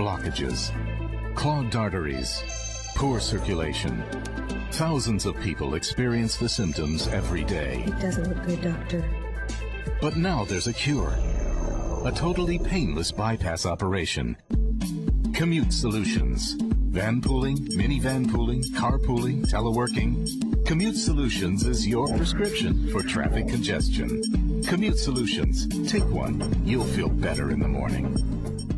blockages, clogged arteries, poor circulation. Thousands of people experience the symptoms every day. It doesn't look good, doctor. But now there's a cure. A totally painless bypass operation. Commute Solutions. Van pooling, minivan pooling, carpooling, teleworking. Commute Solutions is your prescription for traffic congestion. Commute Solutions. Take one. You'll feel better in the morning.